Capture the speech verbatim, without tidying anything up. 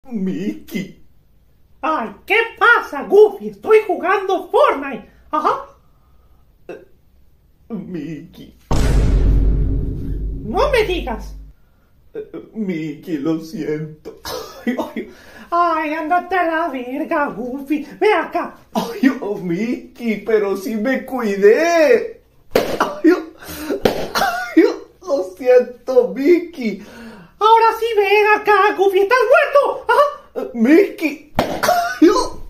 Mickey. Ay, ¿qué pasa, Goofy? Estoy jugando Fortnite. Ajá. Mickey. No me digas. Mickey, lo siento. Ay, ay, ay, ándate a la verga, Goofy. Ve acá. Ay, oh, Mickey, pero sí me cuidé. Ay, oh, ay, oh, lo siento, Mickey. Ahora sí, ven acá, Goofy. ¿Estás muerto? Ajá. Mickey. Ay, oh.